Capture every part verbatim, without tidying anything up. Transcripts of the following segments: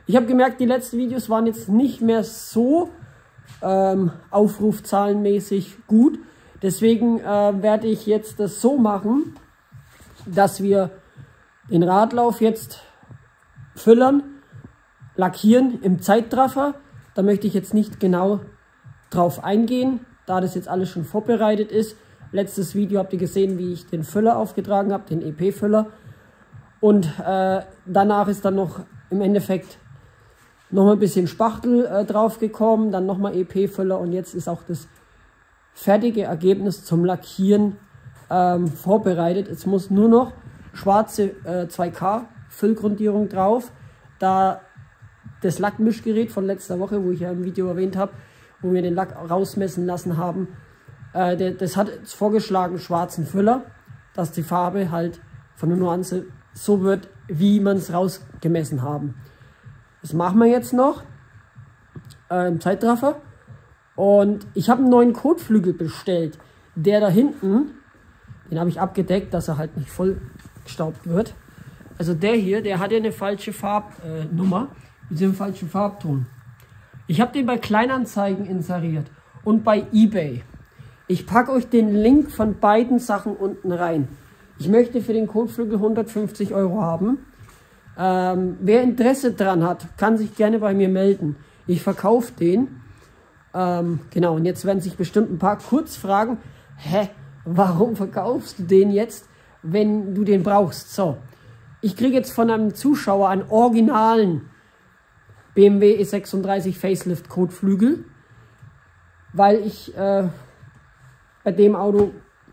Ich habe gemerkt, die letzten Videos waren jetzt nicht mehr so ähm, aufrufzahlenmäßig gut. Deswegen äh, werde ich jetzt das so machen, dass wir den Radlauf jetzt füllern, lackieren im Zeittraffer. Da möchte ich jetzt nicht genau drauf eingehen, da das jetzt alles schon vorbereitet ist. Letztes Video habt ihr gesehen, wie ich den Füller aufgetragen habe, den E P-Füller. Und äh, danach ist dann noch im Endeffekt noch mal ein bisschen Spachtel äh, drauf gekommen, dann nochmal E P-Füller und jetzt ist auch das fertige Ergebnis zum Lackieren ähm, vorbereitet. Jetzt muss nur noch schwarze äh, zwei K Füllgrundierung drauf, da das Lackmischgerät von letzter Woche, wo ich ja im Video erwähnt habe, wo wir den Lack rausmessen lassen haben, äh, der, das hat jetzt vorgeschlagen schwarzen Füller, dass die Farbe halt von der Nuance so wird, wie man es rausgemessen haben. Das machen wir jetzt noch äh, im Zeitraffer. Und ich habe einen neuen Kotflügel bestellt. Der da hinten, den habe ich abgedeckt, dass er halt nicht voll gestaubt wird. Also der hier, der hat ja eine falsche Farbnummer äh, mit dem falschen Farbton. Ich habe den bei Kleinanzeigen inseriert und bei eBay. Ich packe euch den Link von beiden Sachen unten rein. Ich möchte für den Kotflügel hundertfünfzig Euro haben. Ähm, wer Interesse dran hat, kann sich gerne bei mir melden. Ich verkaufe den. Ähm, genau, und jetzt werden sich bestimmt ein paar kurz fragen, hä, warum verkaufst du den jetzt, wenn du den brauchst? So, ich kriege jetzt von einem Zuschauer einen originalen B M W E sechsunddreißig Facelift Kotflügel, weil ich äh, bei dem Auto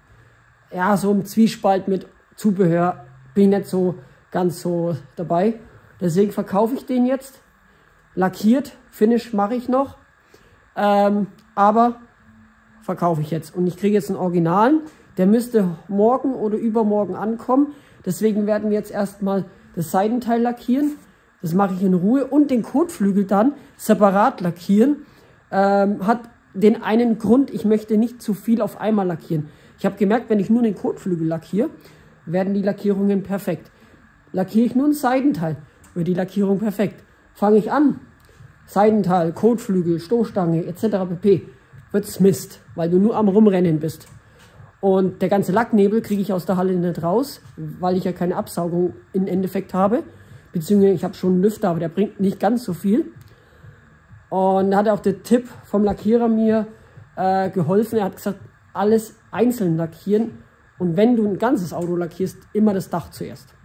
ja so im Zwiespalt mit Zubehör bin ich nicht so ganz so dabei. Deswegen verkaufe ich den jetzt. Lackiert, Finish mache ich noch. Ähm, aber verkaufe ich jetzt. Und ich kriege jetzt einen Originalen. Der müsste morgen oder übermorgen ankommen. Deswegen werden wir jetzt erstmal das Seitenteil lackieren. Das mache ich in Ruhe. Und den Kotflügel dann separat lackieren. Ähm, hat den einen Grund, ich möchte nicht zu viel auf einmal lackieren. Ich habe gemerkt, wenn ich nur den Kotflügel lackiere, werden die Lackierungen perfekt. Lackiere ich nur ein Seitenteil, wird die Lackierung perfekt. Fange ich an, Seitenteil, Kotflügel, Stoßstange et cetera pp. Wird's Mist, weil du nur am Rumrennen bist. Und der ganze Lacknebel kriege ich aus der Halle nicht raus, weil ich ja keine Absaugung im Endeffekt habe. Beziehungsweise ich habe schon einen Lüfter, aber der bringt nicht ganz so viel. Und da hat auch der Tipp vom Lackierer mir äh, geholfen. Er hat gesagt, alles einzeln lackieren. Und wenn du ein ganzes Auto lackierst, immer das Dach zuerst.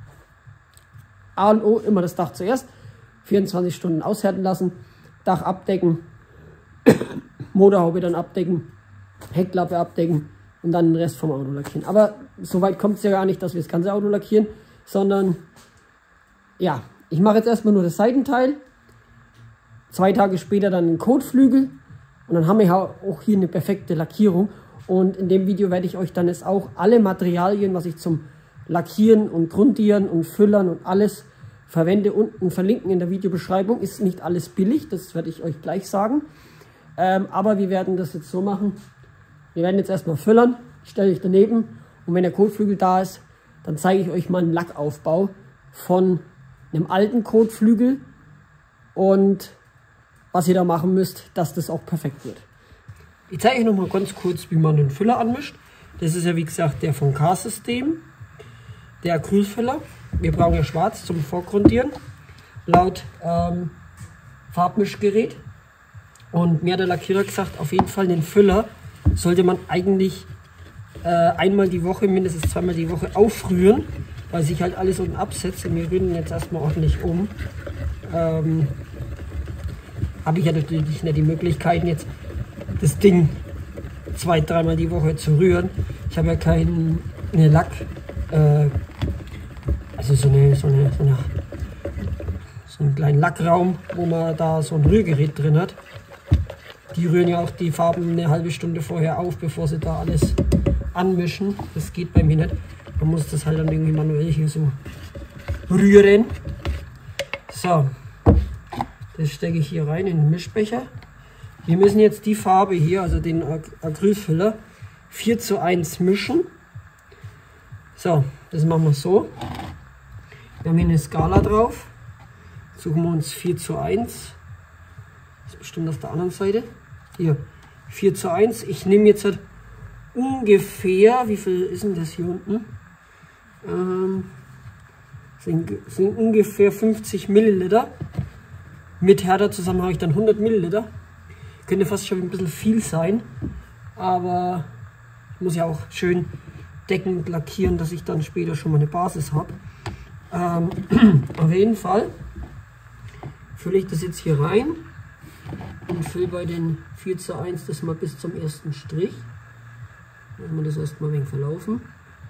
A und O, immer das Dach zuerst. vierundzwanzig Stunden aushärten lassen. Dach abdecken. Motorhaube dann abdecken. Heckklappe abdecken. Und dann den Rest vom Auto lackieren. Aber so weit kommt es ja gar nicht, dass wir das ganze Auto lackieren. Sondern, ja, ich mache jetzt erstmal nur das Seitenteil. Zwei Tage später dann den Kotflügel. Und dann haben wir auch hier eine perfekte Lackierung. Und in dem Video werde ich euch dann jetzt auch alle Materialien, was ich zum Lackieren und Grundieren und Füllern und alles verwende, unten verlinken in der Videobeschreibung. Ist nicht alles billig, das werde ich euch gleich sagen. Ähm, aber wir werden das jetzt so machen. Wir werden jetzt erstmal füllern, stelle ich daneben. Und wenn der Kotflügel da ist, dann zeige ich euch mal einen Lackaufbau von einem alten Kotflügel und was ihr da machen müsst, dass das auch perfekt wird. Ich zeige euch noch mal ganz kurz, wie man den Füller anmischt. Das ist ja wie gesagt der von K-System, der Acrylfüller. Wir brauchen ja schwarz zum Vorgrundieren, laut ähm, Farbmischgerät. Und mir hat der Lackierer gesagt, auf jeden Fall den Füller sollte man eigentlich äh, einmal die Woche, mindestens zweimal die Woche aufrühren, weil sich halt alles unten absetzt. Und wir rühren jetzt erstmal ordentlich um. Ähm, habe ich ja natürlich nicht die Möglichkeiten, jetzt das Ding zwei, dreimal die Woche zu rühren. Ich habe ja keinen eine Lack, äh, also so, eine, so, eine, so, eine, so einen kleinen Lackraum, wo man da so ein Rührgerät drin hat. Die rühren ja auch die Farben eine halbe Stunde vorher auf, bevor sie da alles anmischen. Das geht bei mir nicht. Man muss das halt dann irgendwie manuell hier so rühren. So, das stecke ich hier rein in den Mischbecher. Wir müssen jetzt die Farbe hier, also den Acrylfüller, vier zu eins mischen. So, das machen wir so. Wir haben hier eine Skala drauf. suchen wir uns vier zu eins. Das ist bestimmt auf der anderen Seite. Hier, vier zu eins. Ich nehme jetzt halt ungefähr, wie viel ist denn das hier unten? Ähm, sind, sind ungefähr fünfzig Milliliter. Mit Herder zusammen habe ich dann hundert Milliliter. Könnte fast schon ein bisschen viel sein, aber ich muss ja auch schön deckend lackieren, dass ich dann später schon mal eine Basis habe. Ähm, auf jeden Fall fülle ich das jetzt hier rein und fülle bei den vier zu eins das mal bis zum ersten Strich. Lassen wir das erstmal ein wenig verlaufen.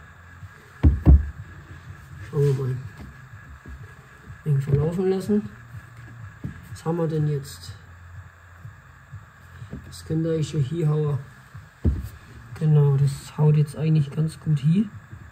Schauen wir mal. Ein wenig verlaufen lassen. Was haben wir denn jetzt? Das könnte ich schon hier hauen. Genau, das haut jetzt eigentlich ganz gut hier.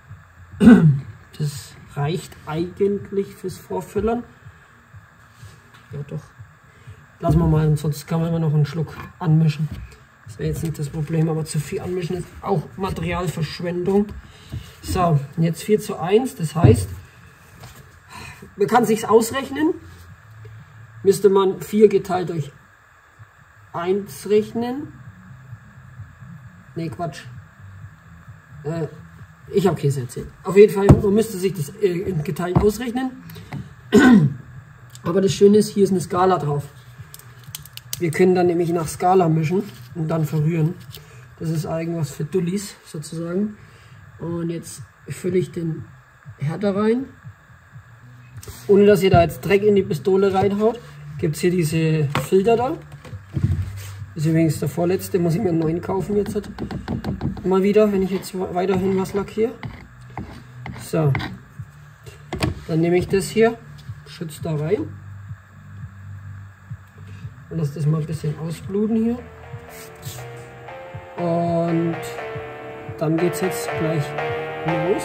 Das reicht eigentlich fürs Vorfüllern. Ja doch. Lassen wir mal, sonst kann man immer noch einen Schluck anmischen. Das wäre jetzt nicht das Problem, aber zu viel anmischen ist auch Materialverschwendung. So, jetzt vier zu eins, das heißt, man kann sich's ausrechnen. Müsste man vier geteilt durch eins rechnen. Ne, Quatsch. Äh, ich habe Käse erzählt. Auf jeden Fall, man müsste sich das äh, geteilt ausrechnen. Aber das Schöne ist, hier ist eine Skala drauf. Wir können dann nämlich nach Skala mischen und dann verrühren. Das ist irgendwas für Dullis sozusagen. Und jetzt fülle ich den Härter rein. Ohne dass ihr da jetzt Dreck in die Pistole reinhaut, gibt es hier diese Filter da. Das ist übrigens der vorletzte, muss ich mir einen neuen kaufen jetzt halt. Mal wieder, wenn ich jetzt weiterhin was lackiere. So, dann nehme ich das hier, schütze da rein und lasse das mal ein bisschen ausbluten hier. Und dann geht es jetzt gleich los.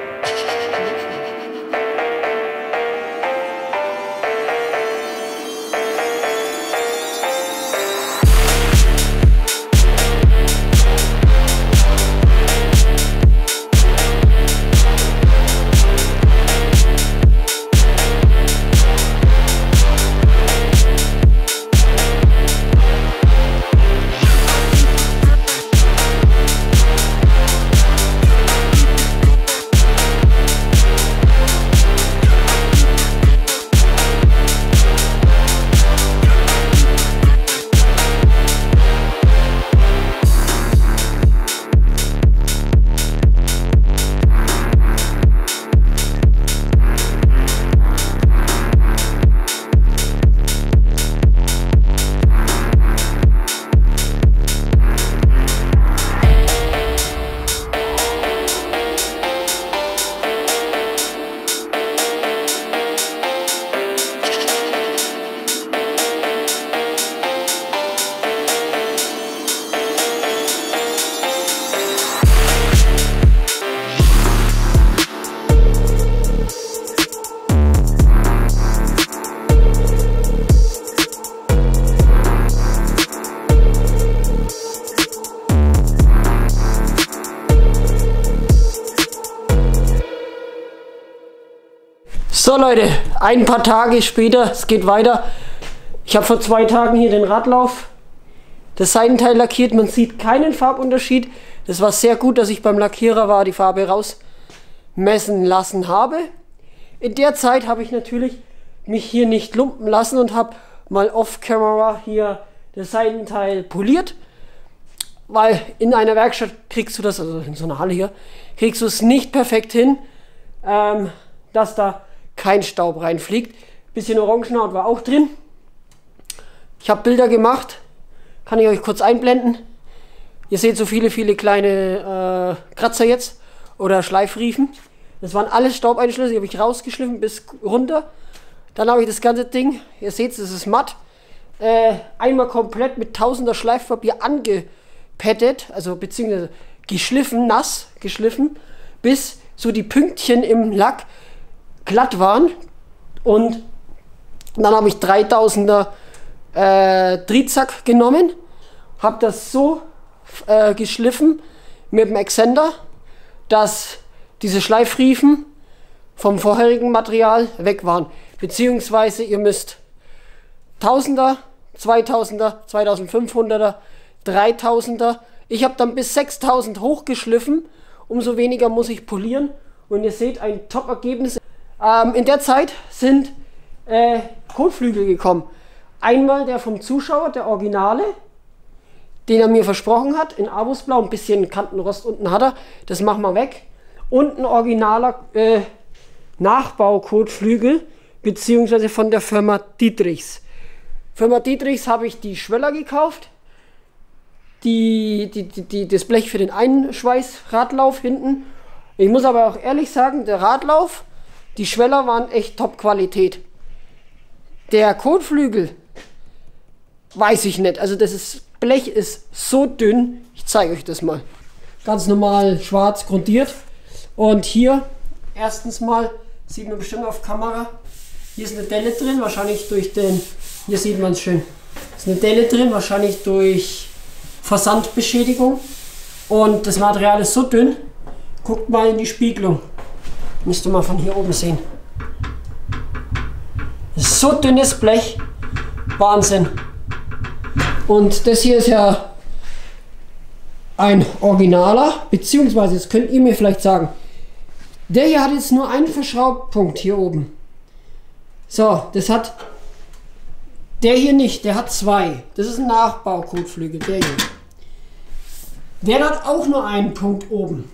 So Leute, ein paar Tage später, es geht weiter. Ich habe vor zwei Tagen hier den Radlauf, das Seitenteil lackiert. Man sieht keinen Farbunterschied. Das war sehr gut, dass ich beim Lackierer war, die Farbe rausmessen lassen habe. In der Zeit habe ich natürlich mich hier nicht lumpen lassen und habe mal off-camera hier das Seitenteil poliert. Weil in einer Werkstatt kriegst du das, also in so einer Halle hier, kriegst du es nicht perfekt hin, ähm, dass da kein Staub reinfliegt. Bisschen Orangenhaut war auch drin. Ich habe Bilder gemacht, kann ich euch kurz einblenden. Ihr seht so viele, viele kleine äh, Kratzer jetzt oder Schleifriefen. Das waren alles Staubeinschlüsse, die habe ich rausgeschliffen bis runter. Dann habe ich das ganze Ding, ihr seht es, es ist matt, äh, einmal komplett mit tausender Schleifpapier angepettet, also beziehungsweise geschliffen, nass geschliffen, bis so die Pünktchen im Lack glatt waren. Und dann habe ich dreitausender äh, Trizack genommen, habe das so äh, geschliffen mit dem Exzender, dass diese Schleifriefen vom vorherigen Material weg waren. beziehungsweise ihr müsst Tausender, zweitausender, zweitausendfünfhunderter, dreitausender. Ich habe dann bis sechstausend hochgeschliffen, umso weniger muss ich polieren und ihr seht ein Top-Ergebnis. Ähm, in der Zeit sind äh, Kotflügel gekommen. Einmal der vom Zuschauer, der Originale, den er mir versprochen hat, in Abusblau, ein bisschen Kantenrost unten hat er, das machen wir weg. Und ein originaler äh, Nachbau-Kotflügel, beziehungsweise von der Firma Dietrichs. Firma Dietrichs habe ich die Schweller gekauft, die, die, die, die, das Blech für den Einschweißradlauf hinten. Ich muss aber auch ehrlich sagen, der Radlauf, die Schweller waren echt Top-Qualität. Der Kotflügel, weiß ich nicht, also das ist, Blech ist so dünn, ich zeige euch das mal. Ganz normal schwarz grundiert und hier, erstens mal, sieht man bestimmt auf Kamera, hier ist eine Delle drin, wahrscheinlich durch den, hier sieht man es schön, ist eine Delle drin, wahrscheinlich durch Versandbeschädigung und das Material ist so dünn, guckt mal in die Spiegelung, müsst ihr mal von hier oben sehen. So dünnes Blech, Wahnsinn. Und das hier ist ja ein Originaler, beziehungsweise, das könnt ihr mir vielleicht sagen, der hier hat jetzt nur einen Verschraubpunkt hier oben. So, das hat der hier nicht, der hat zwei. Das ist ein Nachbau-Kotflügel, der hier. Der hat auch nur einen Punkt oben.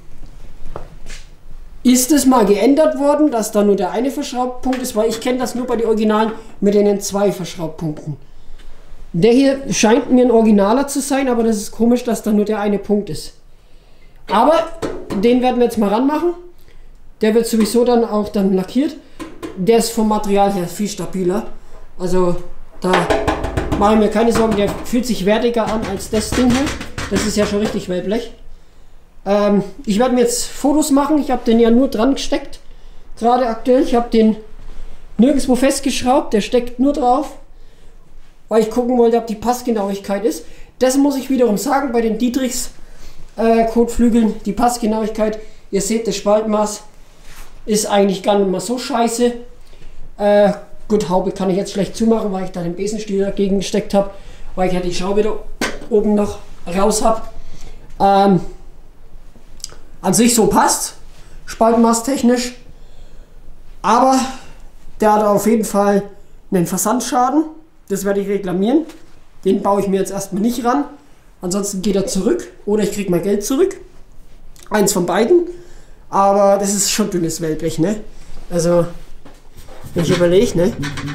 Ist es mal geändert worden, dass da nur der eine Verschraubpunkt ist, weil ich kenne das nur bei den Originalen mit den zwei Verschraubpunkten. Der hier scheint mir ein Originaler zu sein, aber das ist komisch, dass da nur der eine Punkt ist. Aber den werden wir jetzt mal ranmachen. Der wird sowieso dann auch dann lackiert. Der ist vom Material her viel stabiler. Also da mache ich mir keine Sorgen, der fühlt sich wertiger an als das Ding hier. Das ist ja schon richtig Wellblech. Ähm, ich werde mir jetzt Fotos machen. Ich habe den ja nur dran gesteckt. Gerade aktuell. Ich habe den nirgendwo festgeschraubt. Der steckt nur drauf, weil ich gucken wollte, ob die Passgenauigkeit ist. Das muss ich wiederum sagen, bei den Dietrichs äh, Kotflügeln, die Passgenauigkeit, ihr seht, das Spaltmaß ist eigentlich gar nicht mal so scheiße. Äh, gut, Haube kann ich jetzt schlecht zumachen, weil ich da den Besenstiel dagegen gesteckt habe, weil ich ja die Schraube da oben noch raus habe. Ähm, an sich so passt, Spaltmaß technisch, aber der hat auf jeden Fall einen Versandschaden. Das werde ich reklamieren. Den baue ich mir jetzt erstmal nicht ran. Ansonsten geht er zurück oder ich kriege mein Geld zurück. Eins von beiden. Aber das ist schon dünnes Wellblech, ne? Also, wenn ich überlege, ne?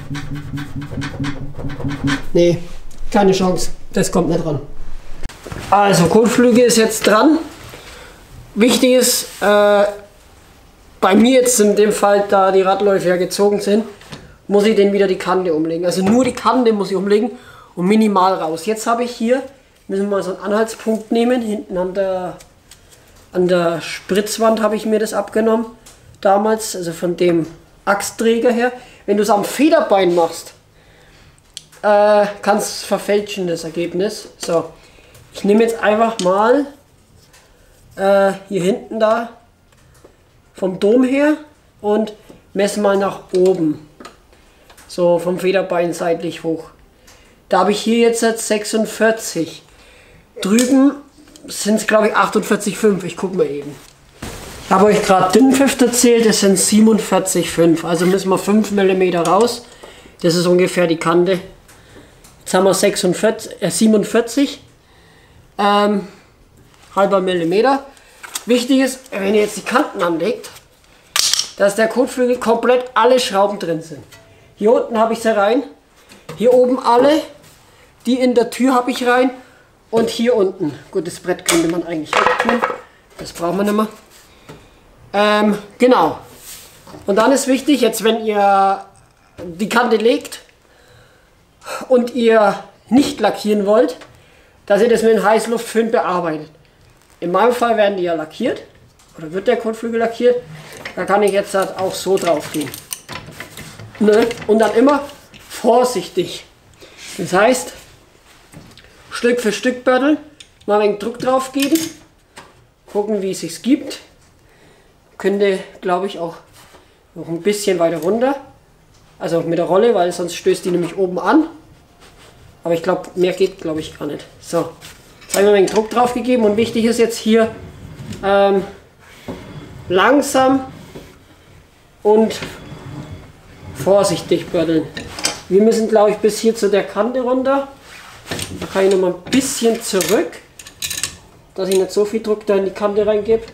Nee, keine Chance. Das kommt nicht ran. Also, Kotflügel ist jetzt dran. Wichtig ist, äh, bei mir jetzt in dem Fall, da die Radläufe ja gezogen sind, muss ich den wieder die Kante umlegen. Also nur die Kante muss ich umlegen und minimal raus. Jetzt habe ich hier, müssen wir mal so einen Anhaltspunkt nehmen, hinten an der, an der Spritzwand habe ich mir das abgenommen. Damals, also von dem Achsträger her. Wenn du es am Federbein machst, äh, kann es verfälschen, das Ergebnis. So, ich nehme jetzt einfach mal äh, hier hinten da vom Dom her und messe mal nach oben. So vom Federbein seitlich hoch. Da habe ich hier jetzt sechsundvierzig. Drüben sind es glaube ich achtundvierzig Komma fünf. Ich gucke mal eben. Ich habe euch gerade Dünnpfiff erzählt, das sind siebenundvierzig Komma fünf. Also müssen wir fünf Millimeter raus. Das ist ungefähr die Kante. Jetzt haben wir sechsundvierzig, äh, siebenundvierzig. Ähm, halber Millimeter. Wichtig ist, wenn ihr jetzt die Kanten anlegt, dass der Kotflügel komplett alle Schrauben drin sind. Hier unten habe ich sie rein, hier oben alle, die in der Tür habe ich rein und hier unten. Gut, das Brett könnte man eigentlich wegtun, das brauchen wir nicht mehr. Ähm, genau. Und dann ist wichtig, jetzt wenn ihr die Kante legt und ihr nicht lackieren wollt, dass ihr das mit einem Heißluftföhn bearbeitet. In meinem Fall werden die ja lackiert, oder wird der Kotflügel lackiert, da kann ich jetzt halt auch so drauf gehen. Ne? Und dann immer vorsichtig. Das heißt, Stück für Stück bördeln, mal ein wenig Druck drauf geben, gucken wie es sich gibt. Könnte, glaube ich, auch noch ein bisschen weiter runter. Also mit der Rolle, weil sonst stößt die nämlich oben an. Aber ich glaube, mehr geht, glaube ich, gar nicht. So, jetzt haben wir einen Druck drauf gegeben und wichtig ist jetzt hier ähm, langsam und vorsichtig bödeln. Wir müssen, glaube ich, bis hier zu der Kante runter. Da kann ich noch mal ein bisschen zurück, dass ich nicht so viel Druck da in die Kante reingebe.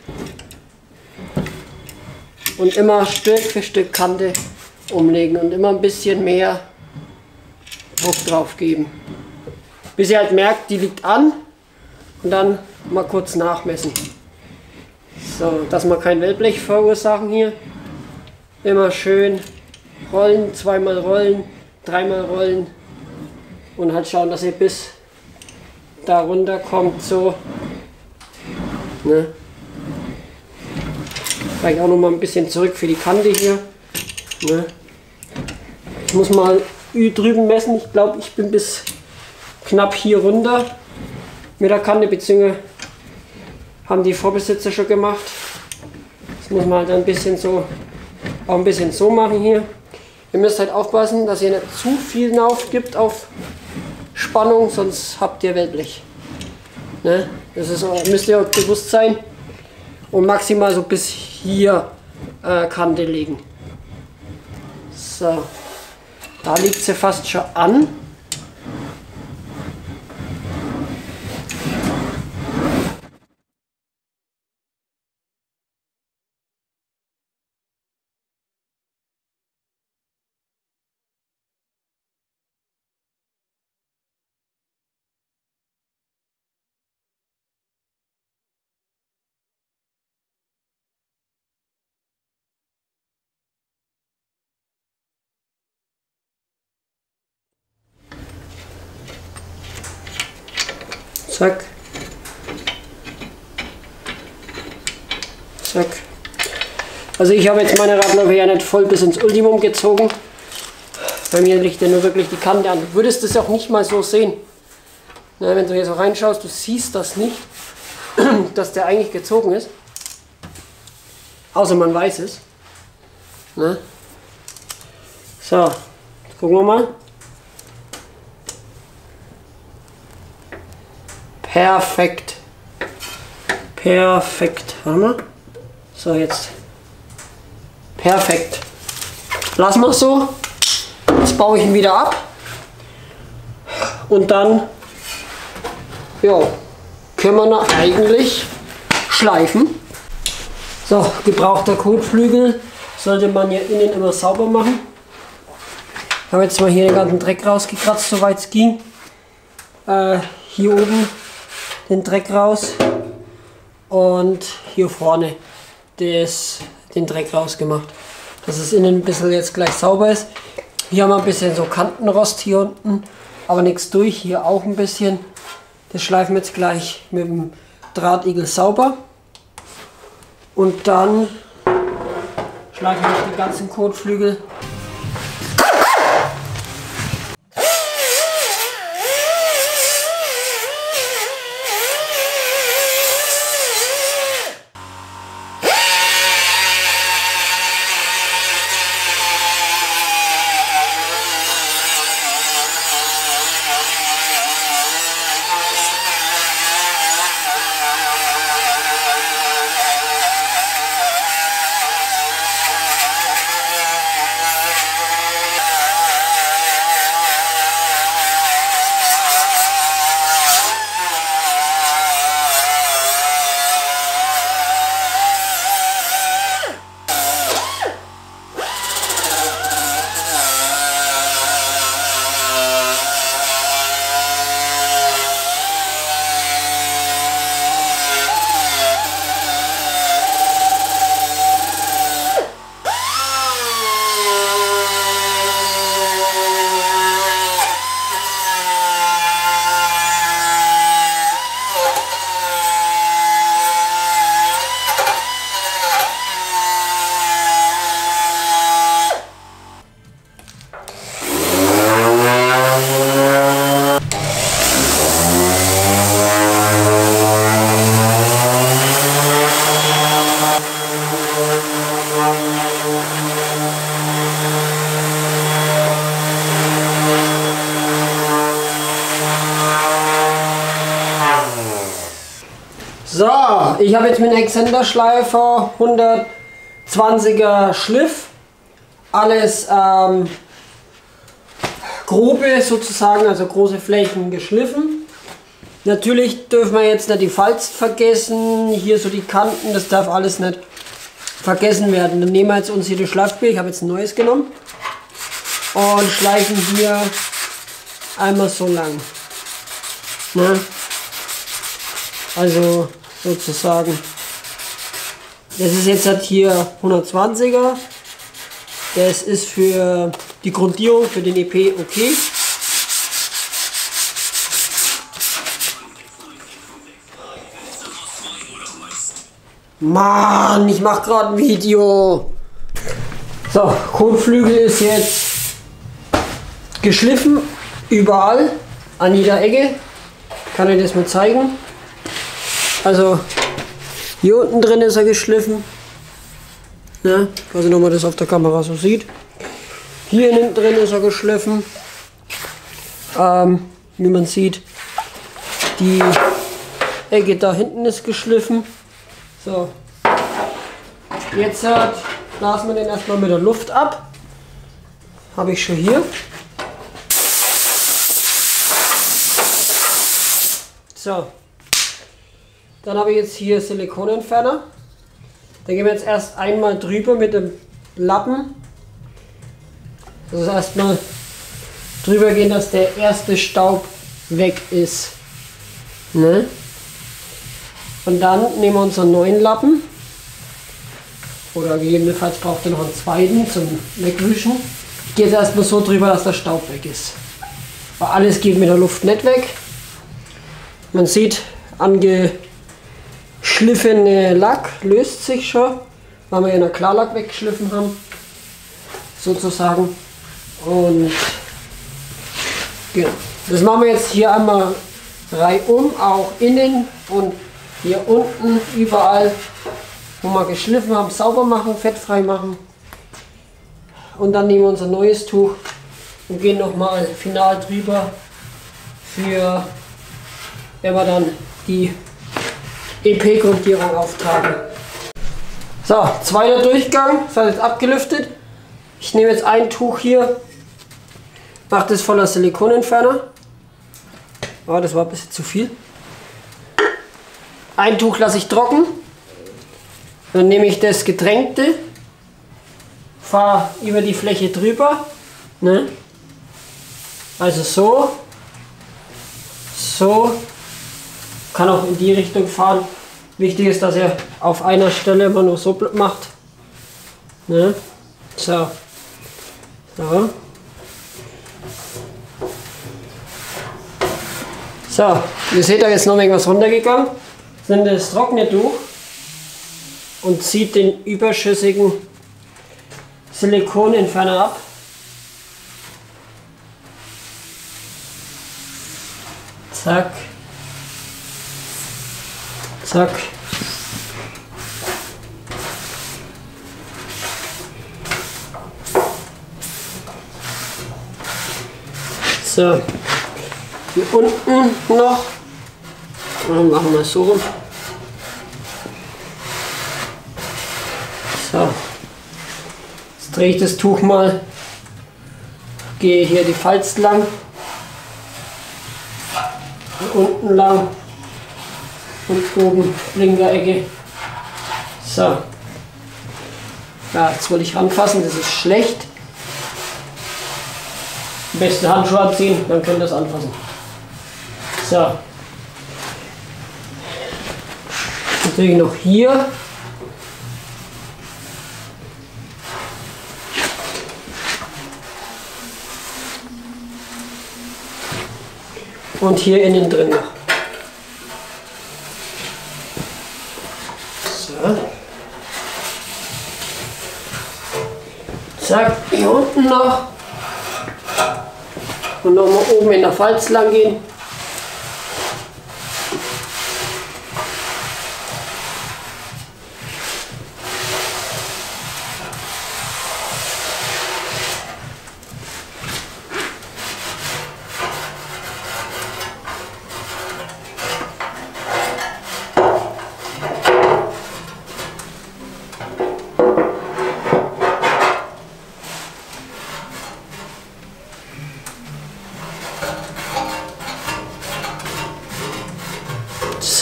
Und immer Stück für Stück Kante umlegen und immer ein bisschen mehr Druck drauf geben. Bis ihr halt merkt, die liegt an und dann mal kurz nachmessen. So, dass wir kein Wellblech verursachen hier. Immer schön rollen, zweimal rollen, dreimal rollen und halt schauen, dass ihr bis da runter kommt, so. Ne? Vielleicht auch noch mal ein bisschen zurück für die Kante hier. Ne? Ich muss mal drüben messen. Ich glaube, ich bin bis knapp hier runter mit der Kante, beziehungsweise haben die Vorbesitzer schon gemacht. Das muss man halt ein bisschen so, auch ein bisschen so machen hier. Ihr müsst halt aufpassen, dass ihr nicht zu viel Lauf gibt auf Spannung, sonst habt ihr Wellblech. Ne? Das ist, müsst ihr euch bewusst sein. Und maximal so bis hier äh, Kante legen. So, da liegt sie fast schon an. Zack. Zack. Also ich habe jetzt meine Radläufe ja nicht voll bis ins Ultimum gezogen. Bei mir liegt ja nur wirklich die Kante an. Du würdest das auch nicht mal so sehen. Na, wenn du hier so reinschaust, du siehst das nicht, dass der eigentlich gezogen ist. Außer man weiß es. Na? So, jetzt gucken wir mal. Perfekt. Perfekt. Warte mal. So, jetzt. Perfekt. Lassen wir es so. Jetzt baue ich ihn wieder ab. Und dann ja, können wir noch eigentlich schleifen. So, gebrauchter Kotflügel sollte man hier innen immer sauber machen. Ich habe jetzt mal hier den ganzen Dreck rausgekratzt, soweit es ging. Äh, hier oben den Dreck raus und hier vorne das, den Dreck rausgemacht, dass es innen ein bisschen jetzt gleich sauber ist. Hier haben wir ein bisschen so Kantenrost hier unten, aber nichts durch, hier auch ein bisschen. Das schleifen wir jetzt gleich mit dem Drahtigel sauber und dann schleifen wir die ganzen Kotflügel. Ich habe jetzt mit einem Exzenterschleifer hundertzwanziger Schliff, alles ähm, grobe sozusagen, also große Flächen geschliffen. Natürlich dürfen wir jetzt nicht die Falz vergessen, hier so die Kanten, das darf alles nicht vergessen werden. Dann nehmen wir jetzt uns hier das Schleifspiel, ich habe jetzt ein neues genommen und schleifen hier einmal so lang. Ne? Also sozusagen, das ist jetzt halt hier hundertzwanziger, das ist für die Grundierung für den E P okay. Mann, ich mache gerade ein Video. So, Kotflügel ist jetzt geschliffen, überall, an jeder Ecke. Kann ich das mal zeigen. Also, hier unten drin ist er geschliffen. Ja, ich weiß nicht, ob man das auf der Kamera so sieht. Hier hinten drin ist er geschliffen. Ähm, wie man sieht, die Ecke da hinten ist geschliffen. So, jetzt hat, blasen wir den erstmal mit der Luft ab. Habe ich schon hier. So, dann habe ich jetzt hier Silikonentferner. Da gehen wir jetzt erst einmal drüber mit dem Lappen. Das ist erstmal drüber gehen, dass der erste Staub weg ist. Ne? Und dann nehmen wir unseren neuen Lappen. Oder gegebenenfalls braucht ihr noch einen zweiten zum Wegwischen. Ich gehe jetzt erstmal so drüber, dass der Staub weg ist. Weil alles geht mit der Luft nicht weg. Man sieht, angeschliffene Lack löst sich schon, weil wir ja einen Klarlack weggeschliffen haben. Sozusagen. Und genau. Das machen wir jetzt hier einmal reihum, auch innen und hier unten, überall, wo wir geschliffen haben, sauber machen, fettfrei machen. Und dann nehmen wir unser neues Tuch und gehen nochmal final drüber, für wenn wir dann die E P-Grundierung auftragen. So, zweiter Durchgang, das hat jetzt abgelüftet. Ich nehme jetzt ein Tuch hier, mache das voller Silikonentferner. Oh, das war ein bisschen zu viel. Ein Tuch lasse ich trocken, dann nehme ich das Getränkte, fahre über die Fläche drüber, ne? Also so, so, kann auch in die Richtung fahren. Wichtig ist, dass ihr auf einer Stelle immer nur so macht, ne? So, so. So, ihr seht, da ist noch irgendwas runtergegangen. Nimmt das trockene Tuch und zieht den überschüssigen Silikonentferner ab. Zack. Zack. So. Hier unten noch. Dann machen wir es so rum. So. Jetzt drehe ich das Tuch mal. Gehe hier die Falz lang. Und unten lang. Und oben linker Ecke. So. Ja, jetzt wollte ich ranfassen, das ist schlecht. Am besten Handschuhe anziehen, dann könnt ihr das anfassen. So. Natürlich noch hier. Und hier innen drin noch. So. Zack, hier unten noch. Und nochmal oben in der Falz lang gehen.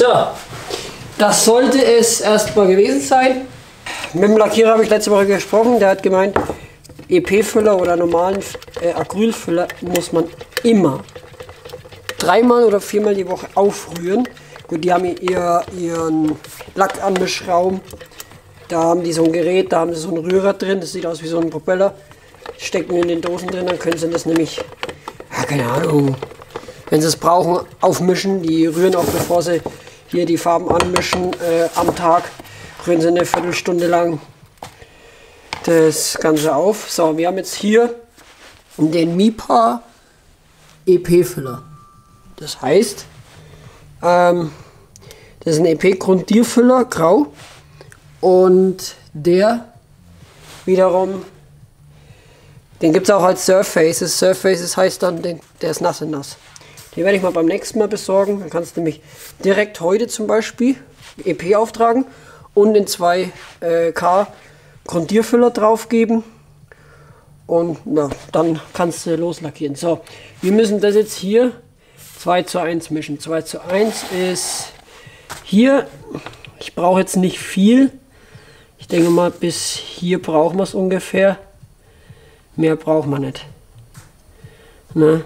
So, das sollte es erstmal gewesen sein. Mit dem Lackierer habe ich letzte Woche gesprochen. Der hat gemeint, E P-Füller oder normalen äh, Acrylfüller muss man immer dreimal oder viermal die Woche aufrühren. Gut, die haben ihr, ihren Lackanmischraum. Da haben die so ein Gerät, da haben sie so ein Rührer drin. Das sieht aus wie so ein Propeller. Stecken in den Dosen drin, dann können sie das nämlich, ja, keine Ahnung, wenn sie es brauchen, aufmischen. Die rühren auch, bevor sie hier die Farben anmischen, äh, am Tag, rühren sie eine Viertelstunde lang das Ganze auf. So, wir haben jetzt hier den Mipa E P-Füller. Das heißt, ähm, das ist ein E P-Grundierfüller, grau, und der wiederum, den gibt es auch als Surfaces. Surfaces heißt dann, den, der ist nass in nass. Den werde ich mal beim nächsten Mal besorgen. Dann kannst du nämlich direkt heute zum Beispiel E P auftragen und den zwei K Grundierfüller drauf geben. Und ja, dann kannst du loslackieren. So, wir müssen das jetzt hier zwei zu eins mischen. zwei zu eins ist hier. Ich brauche jetzt nicht viel. Ich denke mal, bis hier brauchen wir es ungefähr. Mehr braucht man nicht. Ne?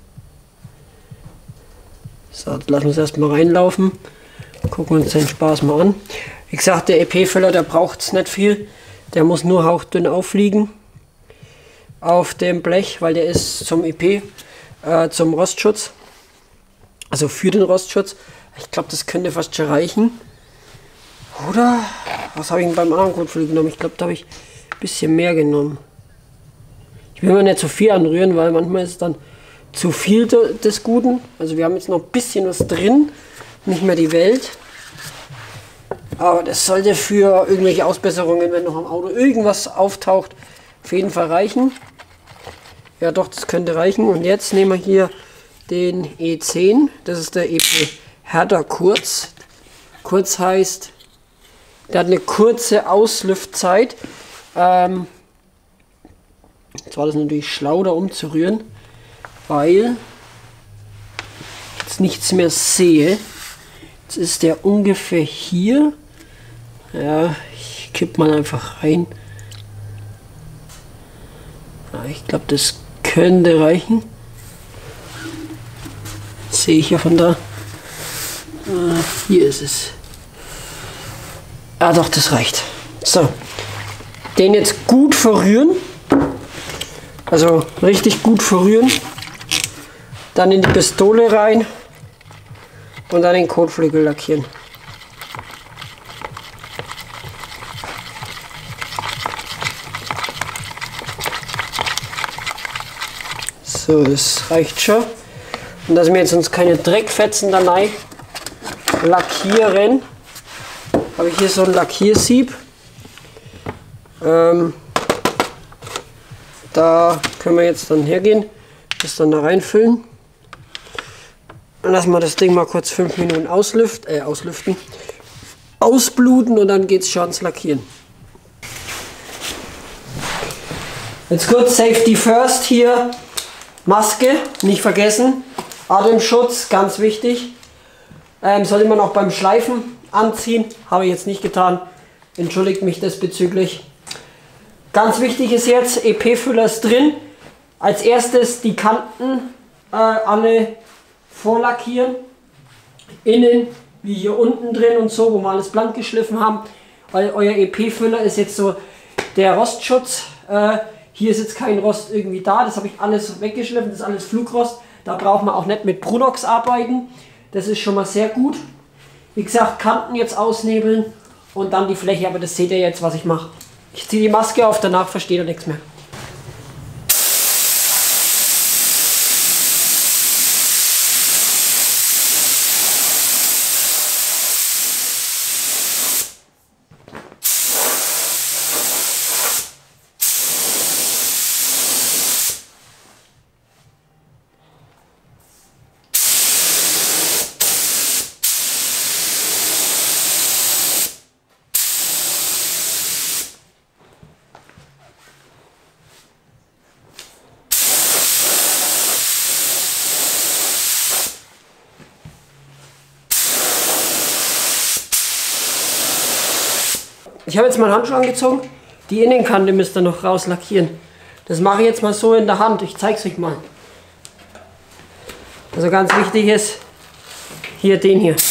So, lassen wir es erstmal reinlaufen. Gucken uns den Spaß mal an. Wie gesagt, der E P-Füller, der braucht es nicht viel. Der muss nur hauchdünn aufliegen auf dem Blech, weil der ist zum E P, äh, zum Rostschutz. Also für den Rostschutz. Ich glaube, das könnte fast schon reichen. Oder? Was habe ich denn beim anderen Kotflügel genommen? Ich glaube, da habe ich ein bisschen mehr genommen. Ich will mal nicht zu viel anrühren, weil manchmal ist es dann zu viel des Guten. Also wir haben jetzt noch ein bisschen was drin, nicht mehr die Welt. Aber das sollte für irgendwelche Ausbesserungen, wenn noch am Auto irgendwas auftaucht, auf jeden Fall reichen. Ja doch, das könnte reichen. Und jetzt nehmen wir hier den E zehn. Das ist der E P Härter Kurz. Kurz heißt, der hat eine kurze Auslüftzeit. Ähm, jetzt war das natürlich schlau, da umzurühren, weil ich jetzt nichts mehr sehe. Jetzt ist der ungefähr hier. Ja, ich kipp mal einfach rein. Ja, ich glaube, das könnte reichen. Das sehe ich ja von da. Ah, hier ist es. Ah doch, das reicht. So, den jetzt gut verrühren. Also richtig gut verrühren. Dann in die Pistole rein. Und dann den Kotflügel lackieren. So, das reicht schon. Und dass wir jetzt uns keine Dreckfetzen da rein lackieren, habe ich hier so ein Lackiersieb. Ähm, da können wir jetzt dann hergehen, das dann da reinfüllen. Dann lassen wir das Ding mal kurz fünf Minuten auslüften, äh, auslüften, ausbluten, und dann geht es schon ans Lackieren. Jetzt kurz Safety First hier. Maske, nicht vergessen. Atemschutz, ganz wichtig. Ähm, sollte man auch beim Schleifen anziehen. Habe ich jetzt nicht getan. Entschuldigt mich diesbezüglich. Ganz wichtig ist jetzt, E P-Füller ist drin. Als erstes die Kanten äh, alle vorlackieren. Innen wie hier unten drin und so, wo wir alles blank geschliffen haben. Weil euer E P-Füller ist jetzt so der Rostschutz. Äh, hier ist jetzt kein Rost irgendwie da. Das habe ich alles weggeschliffen. Das ist alles Flugrost. Da braucht man auch nicht mit Brunox arbeiten. Das ist schon mal sehr gut. Wie gesagt, Kanten jetzt ausnebeln und dann die Fläche. Aber das seht ihr jetzt, was ich mache. Ich ziehe die Maske auf, danach versteht ihr nichts mehr. ich habe jetzt meinen Handschuh angezogen. Die Innenkante müsst ihr noch rauslackieren. Das mache ich jetzt mal so in der Hand. Ich zeige es euch mal. Also ganz wichtig ist, hier den hier.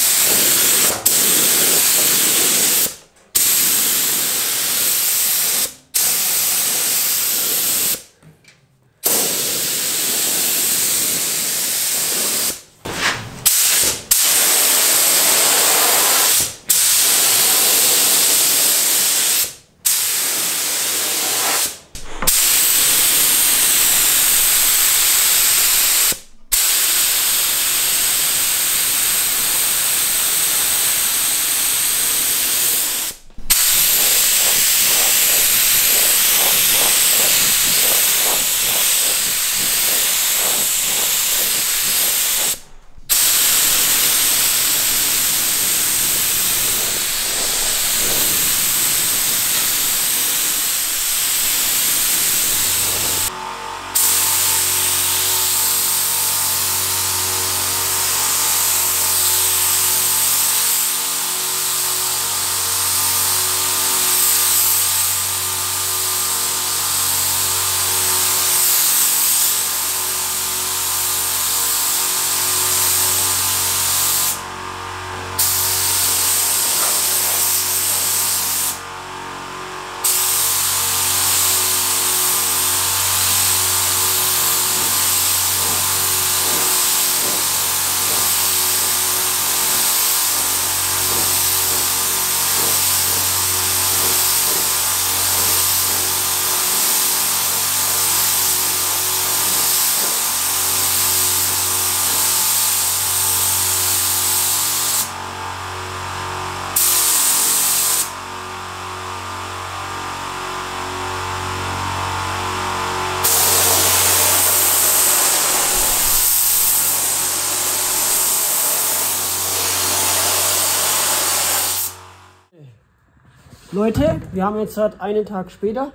Leute, wir haben jetzt halt einen Tag später.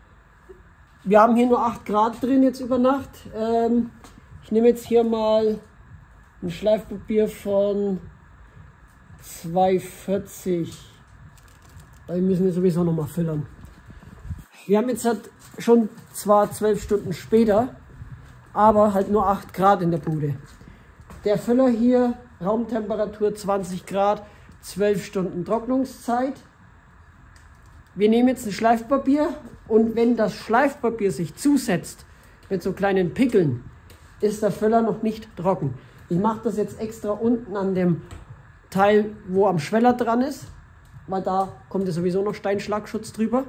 Wir haben hier nur acht Grad drin jetzt über Nacht. Ähm, ich nehme jetzt hier mal ein Schleifpapier von zwei vierzig. Weil müssen wir sowieso noch mal füllen. Wir haben jetzt halt schon zwar zwölf Stunden später, aber halt nur acht Grad in der Bude. Der Füller hier, Raumtemperatur zwanzig Grad, zwölf Stunden Trocknungszeit. Wir nehmen jetzt ein Schleifpapier und wenn das Schleifpapier sich zusetzt mit so kleinen Pickeln, ist der Füller noch nicht trocken. Ich mache das jetzt extra unten an dem Teil, wo am Schweller dran ist, weil da kommt ja sowieso noch Steinschlagschutz drüber.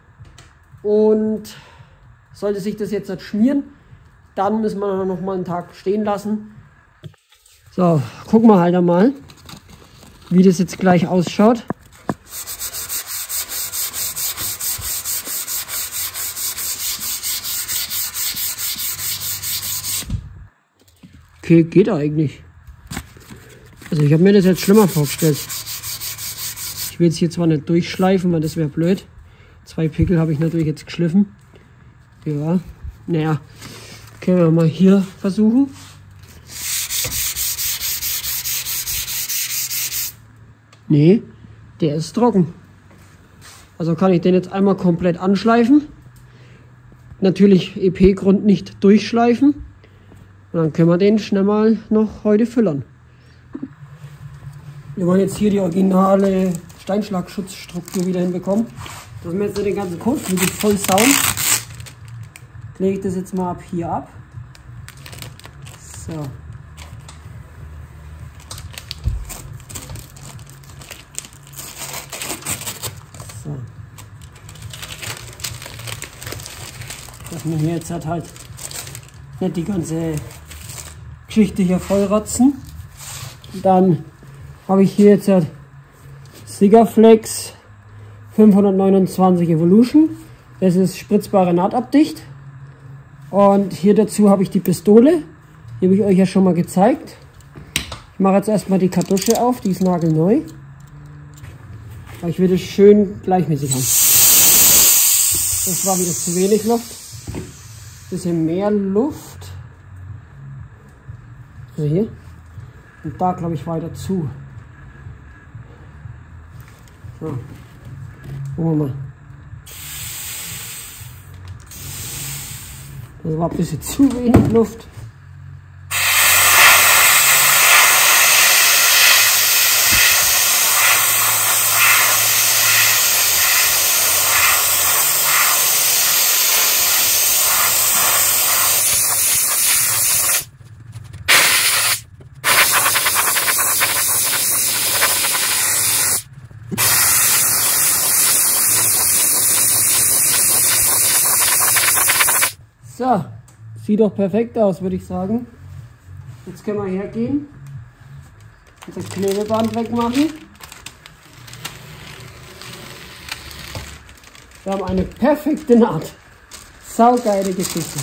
Und sollte sich das jetzt nicht schmieren, dann müssen wir noch mal einen Tag stehen lassen. So, gucken wir halt einmal, wie das jetzt gleich ausschaut. Okay, geht eigentlich. Also ich habe mir das jetzt schlimmer vorgestellt. Ich will jetzt hier zwar nicht durchschleifen, weil das wäre blöd. Zwei Pickel habe ich natürlich jetzt geschliffen. Ja, naja, können wir mal hier versuchen. Nee, der ist trocken. Also kann ich den jetzt einmal komplett anschleifen. Natürlich E P-Grund nicht durchschleifen. Und dann können wir den schnell mal noch heute füllern. Wir wollen jetzt hier die originale Steinschlagschutzstruktur wieder hinbekommen. Dass wir jetzt den ganzen Kotflügel voll sauen. Lege ich das jetzt mal ab hier ab. So. So. Dass wir hier jetzt halt nicht die ganze Geschichte hier vollrotzen. Dann habe ich hier jetzt Sigaflex fünfhundertneunundzwanzig Evolution. Das ist spritzbare Nahtabdicht. Und hier dazu habe ich die Pistole. Die habe ich euch ja schon mal gezeigt. Ich mache jetzt erstmal die Kartusche auf, die ist nagelneu. Aber ich will das schön gleichmäßig haben. Das war wieder zu wenig Luft. Ein bisschen mehr Luft. Also hier. Und da glaube ich weiter zu. So. Gucken wir mal. Das war ein bisschen zu wenig Luft. So, sieht doch perfekt aus, würde ich sagen. Jetzt können wir hergehen und das Klebeband wegmachen. Wir haben eine perfekte Naht. Saugeile Geschichte.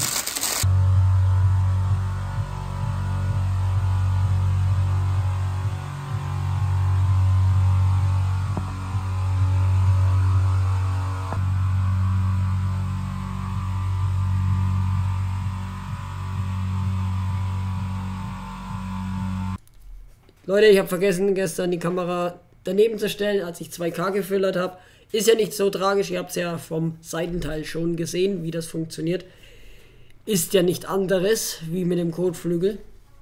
Leute, ich habe vergessen, gestern die Kamera daneben zu stellen, als ich zwei K gefiltert habe. Ist ja nicht so tragisch, ihr habt es ja vom Seitenteil schon gesehen, wie das funktioniert. Ist ja nicht anderes wie mit dem Kotflügel.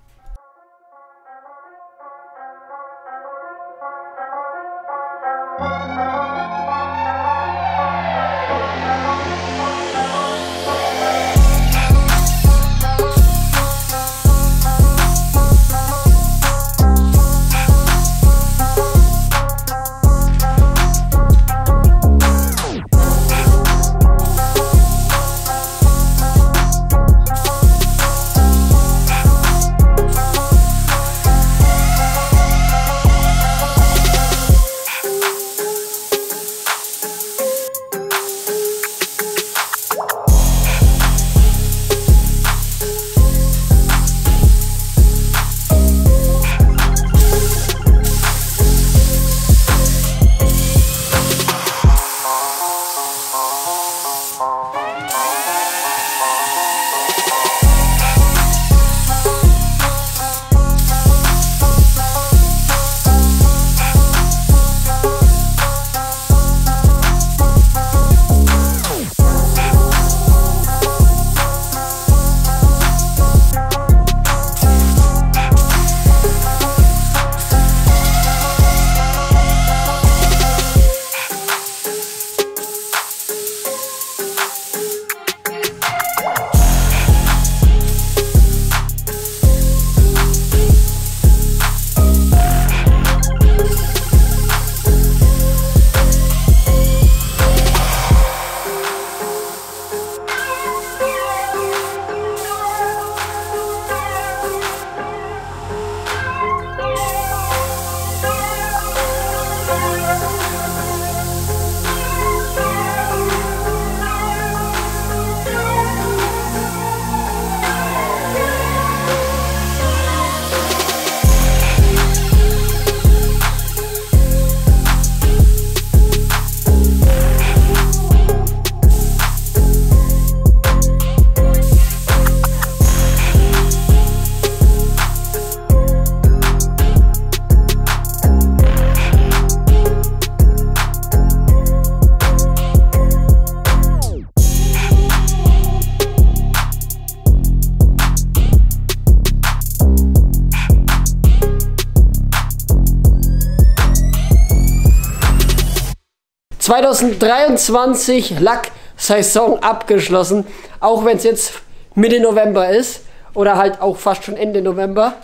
zweitausenddreiundzwanzig Lacksaison abgeschlossen, auch wenn es jetzt Mitte November ist oder halt auch fast schon Ende November.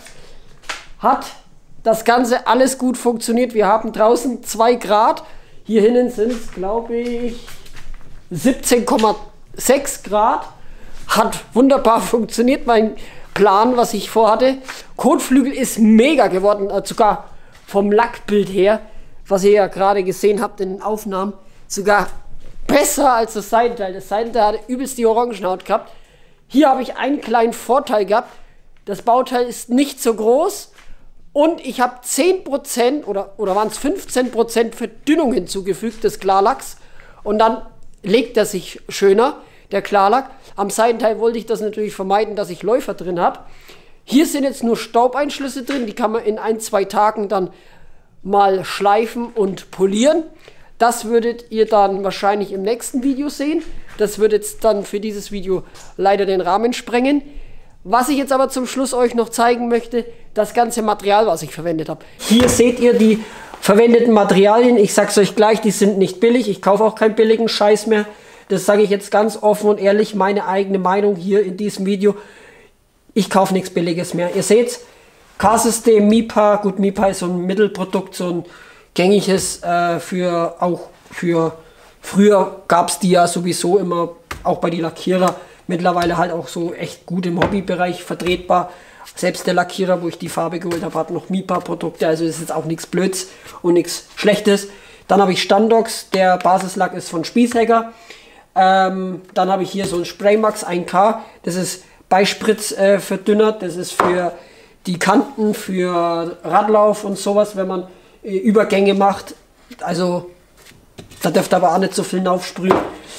Hat das Ganze alles gut funktioniert. Wir haben draußen zwei Grad, hier hinten sind es glaube ich siebzehn Komma sechs Grad. Hat wunderbar funktioniert, mein Plan, was ich vorhatte. Kotflügel ist mega geworden, sogar vom Lackbild her, was ihr ja gerade gesehen habt in den Aufnahmen, sogar besser als das Seitenteil. Das Seitenteil hatte übelst die Orangenhaut gehabt. Hier habe ich einen kleinen Vorteil gehabt. Das Bauteil ist nicht so groß und ich habe zehn Prozent oder, oder waren es fünfzehn Prozent Verdünnung hinzugefügt des Klarlacks und dann legt er sich schöner, der Klarlack. Am Seitenteil wollte ich das natürlich vermeiden, dass ich Läufer drin habe. Hier sind jetzt nur Staubeinschlüsse drin, die kann man in ein, zwei Tagen dann mal schleifen und polieren. Das würdet ihr dann wahrscheinlich im nächsten Video sehen. Das würde jetzt dann für dieses Video leider den Rahmen sprengen. Was ich jetzt aber zum Schluss euch noch zeigen möchte, das ganze Material, was ich verwendet habe. Hier seht ihr die verwendeten Materialien. Ich sag's euch gleich, die sind nicht billig. Ich kaufe auch keinen billigen Scheiß mehr. Das sage ich jetzt ganz offen und ehrlich, meine eigene Meinung hier in diesem Video. Ich kaufe nichts Billiges mehr. Ihr seht's, K-System, Mipa. Gut, Mipa ist so ein Mittelprodukt, so ein gängiges äh, für auch für früher gab es die ja sowieso immer auch bei den Lackierer. Mittlerweile halt auch so echt gut im Hobbybereich vertretbar. Selbst der Lackierer, wo ich die Farbe geholt habe, hat noch Mipa-Produkte. Also ist jetzt auch nichts Blöds und nichts Schlechtes. Dann habe ich Standox. Der Basislack ist von Spießhäcker. Ähm, dann habe ich hier so ein Spraymax eins K. Das ist Beispritz äh, verdünnert. Das ist für die Kanten, für Radlauf und sowas, wenn man äh, Übergänge macht. Also da dürft ihr aber auch nicht so viel aufsprühen.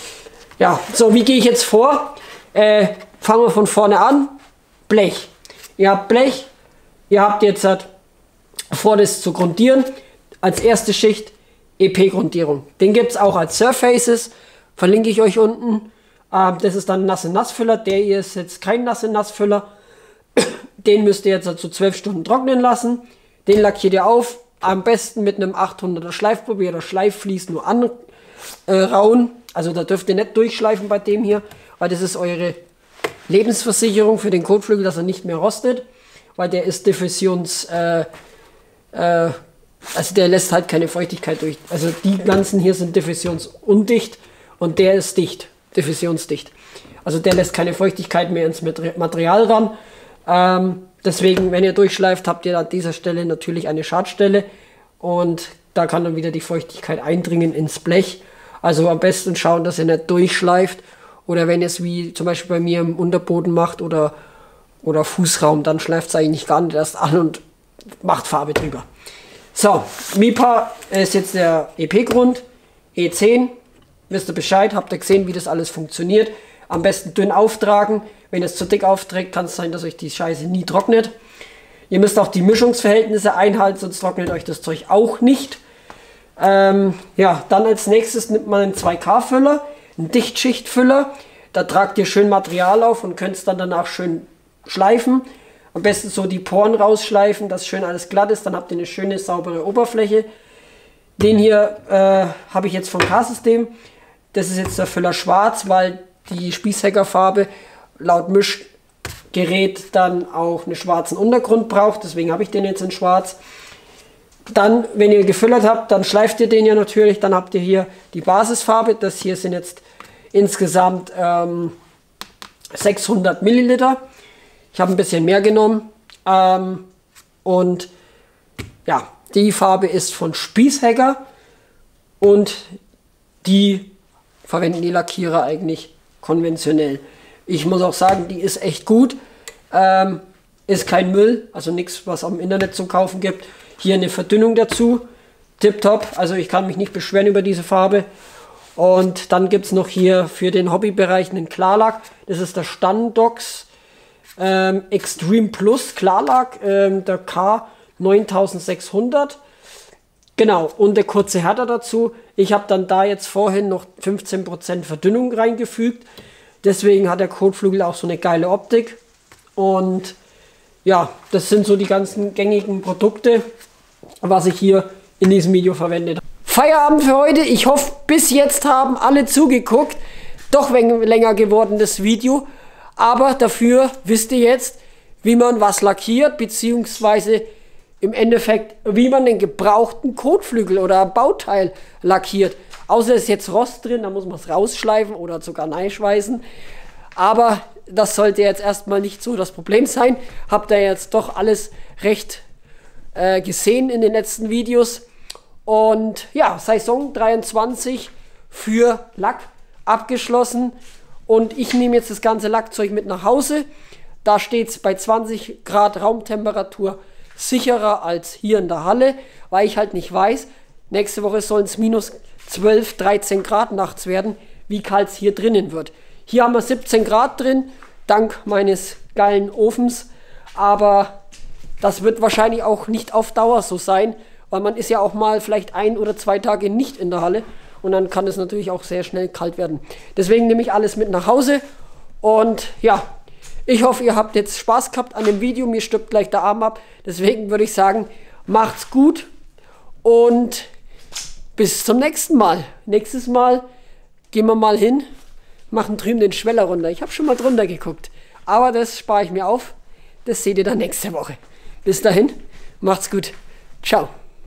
Ja, so, wie gehe ich jetzt vor? Äh, fangen wir von vorne an. Blech. Ihr habt Blech. Ihr habt jetzt halt vor, das zu grundieren. Als erste Schicht E P-Grundierung. Den gibt es auch als Surfaces. Verlinke ich euch unten. Ähm, das ist dann Nasse-Nassfüller. Der hier ist jetzt kein Nasse-Nassfüller. Den müsst ihr jetzt also zwölf Stunden trocknen lassen. Den lackiert ihr auf. Am besten mit einem achthunderter Schleifpapier oder Schleifvlies nur anrauen. Äh, also da dürft ihr nicht durchschleifen bei dem hier, weil das ist eure Lebensversicherung für den Kotflügel, dass er nicht mehr rostet, weil der ist diffusions, äh, äh, also der lässt halt keine Feuchtigkeit durch. Also die ganzen hier sind diffusionsundicht und der ist dicht, diffusionsdicht. Also der lässt keine Feuchtigkeit mehr ins Material ran. Ähm, deswegen, wenn ihr durchschleift, habt ihr an dieser Stelle natürlich eine Schadstelle und da kann dann wieder die Feuchtigkeit eindringen ins Blech. Also am besten schauen, dass ihr nicht durchschleift. Oder wenn ihr es wie zum Beispiel bei mir im Unterboden macht oder, oder Fußraum, dann schleift es eigentlich gar nicht erst an und macht Farbe drüber. So, Mipa ist jetzt der E P-Grund. E zehn, wisst ihr Bescheid, habt ihr gesehen, wie das alles funktioniert. Am besten dünn auftragen. Wenn ihr es zu dick aufträgt, kann es sein, dass euch die Scheiße nie trocknet. Ihr müsst auch die Mischungsverhältnisse einhalten, sonst trocknet euch das Zeug auch nicht. Ähm, ja, dann als nächstes nimmt man einen zwei K-Füller, einen Dichtschichtfüller. Da tragt ihr schön Material auf und könnt es dann danach schön schleifen. Am besten so die Poren rausschleifen, dass schön alles glatt ist. Dann habt ihr eine schöne, saubere Oberfläche. Den hier äh, habe ich jetzt vom K-System. Das ist jetzt der Füller schwarz, weil die Spießhäckerfarbe laut Mischgerät dann auch einen schwarzen Untergrund braucht. Deswegen habe ich den jetzt in schwarz. Dann, wenn ihr gefüllert habt, dann schleift ihr den ja natürlich. Dann habt ihr hier die Basisfarbe. Das hier sind jetzt insgesamt ähm, sechshundert Milliliter. Ich habe ein bisschen mehr genommen. Ähm, und ja, die Farbe ist von Spießhäcker. Und die verwenden die Lackierer eigentlich konventionell. Ich muss auch sagen, die ist echt gut. Ähm, ist kein Müll, also nichts, was am Internet zu kaufen gibt. Hier eine Verdünnung dazu, tipptopp, also ich kann mich nicht beschweren über diese Farbe. Und dann gibt es noch hier für den Hobbybereich einen Klarlack, das ist der Standox ähm, Extreme Plus Klarlack, ähm, der K neuntausendsechshundert. Genau, und der kurze Härter dazu. Ich habe dann da jetzt vorhin noch fünfzehn Prozent Verdünnung reingefügt, deswegen hat der Kotflügel auch so eine geile Optik. Und ja, das sind so die ganzen gängigen Produkte, was ich hier in diesem Video verwendet habe. Feierabend für heute. Ich hoffe, bis jetzt haben alle zugeguckt. Doch länger geworden das Video. Aber dafür wisst ihr jetzt, wie man was lackiert, beziehungsweise im Endeffekt, wie man den gebrauchten Kotflügel oder Bauteil lackiert. Außer ist jetzt Rost drin, da muss man es rausschleifen oder sogar einschweißen. Aber das sollte jetzt erstmal nicht so das Problem sein. Habt ihr jetzt doch alles recht äh, gesehen in den letzten Videos. Und ja, Saison dreiundzwanzig für Lack abgeschlossen. Und ich nehme jetzt das ganze Lackzeug mit nach Hause. Da steht es bei zwanzig Grad Raumtemperatur sicherer als hier in der Halle, weil ich halt nicht weiß, nächste Woche sollen es minus zwölf, dreizehn Grad nachts werden, wie kalt es hier drinnen wird. Hier haben wir siebzehn Grad drin, dank meines geilen Ofens, aber das wird wahrscheinlich auch nicht auf Dauer so sein, weil man ist ja auch mal vielleicht ein oder zwei Tage nicht in der Halle und dann kann es natürlich auch sehr schnell kalt werden. Deswegen nehme ich alles mit nach Hause und ja, ich hoffe, ihr habt jetzt Spaß gehabt an dem Video. Mir stirbt gleich der Arm ab, deswegen würde ich sagen, macht's gut und bis zum nächsten Mal. Nächstes Mal gehen wir mal hin, machen drüben den Schweller runter. Ich habe schon mal drunter geguckt, aber das spare ich mir auf. Das seht ihr dann nächste Woche. Bis dahin, macht's gut. Ciao.